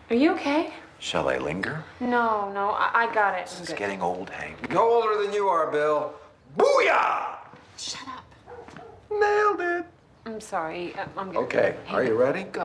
Are you okay? Shall I linger? No, I got it. This is getting old, Hank. No older than you are, Bill. Booyah! Shut up. Nailed it. I'm sorry. I'm good. Okay, are you ready? Go.